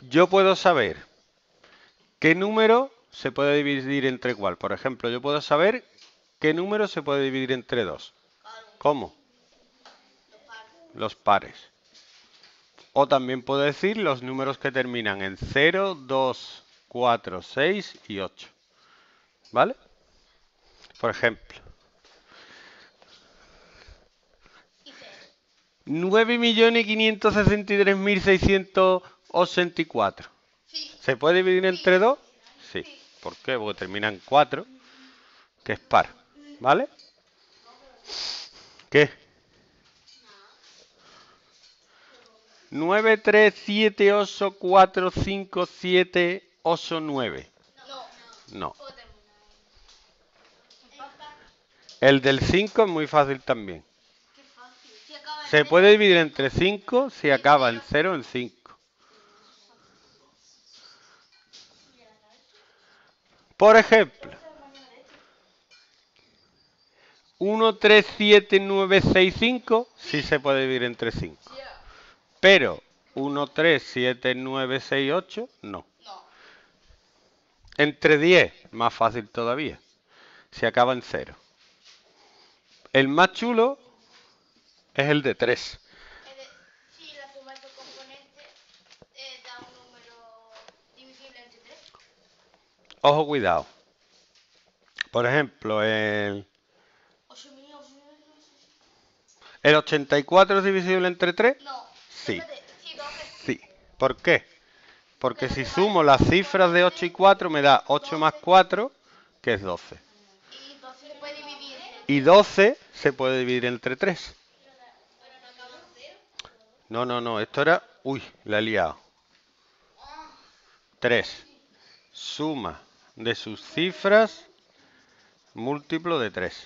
yo puedo saber qué número se puede dividir entre cuál. Por ejemplo, yo puedo saber qué número se puede dividir entre 2. ¿Cómo? Los pares. O también puedo decir los números que terminan en 0, 2, 4, 6 y 8. ¿Vale? Por ejemplo, 9.563.684. ¿Se puede dividir entre 2? Sí. ¿Por qué? Porque termina en 4, que es par. ¿Vale? ¿Qué? 9, 3, 7, 8, 4, 5, 7, 8, 9. No. El del 5 es muy fácil también. Se puede dividir entre 5 si acaba en 0 en 5. Por ejemplo, 1, 3, 7, 9, 6, 5 sí se puede dividir entre 5. Pero 1, 3, 7, 9, 6, 8 no. Entre 10, más fácil todavía, si acaba en 0. El más chulo es el de 3. Si la suma de sus componentes da un número divisible entre 3. Ojo, cuidado. Por ejemplo, el 84 es divisible entre 3. No. Sí. Sí, 12. Sí. ¿Por qué? Porque si sumo las cifras de 8 y 4 me da 8 más 4, que es 12. Y 12 se puede dividir. Y 12 se puede dividir entre 3. No, esto era... Uy, la he liado. 3. Suma de sus cifras múltiplo de 3.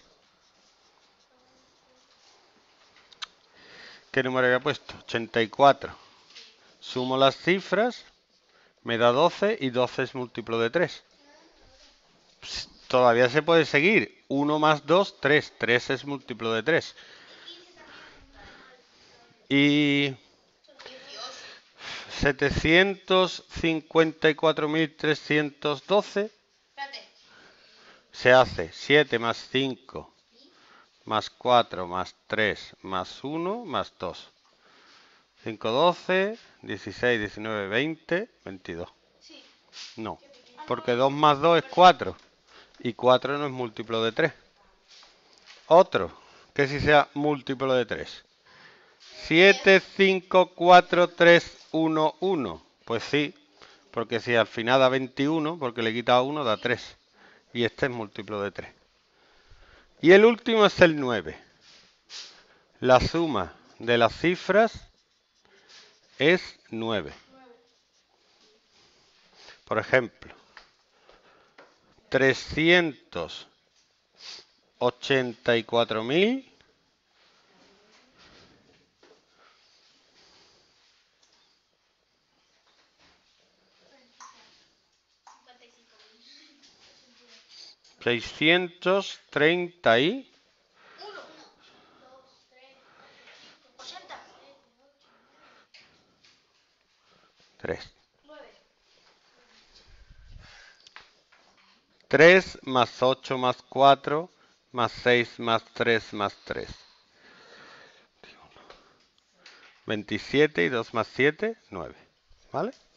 ¿Qué número había puesto? 84. Sumo las cifras, me da 12 y 12 es múltiplo de 3. Todavía se puede seguir. 1 más 2, 3. 3 es múltiplo de 3. Y 754.312 se hace 7 más 5 más 4 más 3 más 1 más 2. 5, 12, 16, 19, 20, 22. No, porque 2 más 2 es 4. Y 4 no es múltiplo de 3. Otro, que si sea múltiplo de 3. 7, 5, 4, 3, 1, 1. Pues sí, porque si al final da 21, porque le quita 1, da 3. Y este es múltiplo de 3. Y el último es el 9. La suma de las cifras es 9. Por ejemplo, 384.000 630 y 3. 3 más 8 más 4 más 6 más 3 más 3. 27 y 2 más 7, 9. ¿Vale?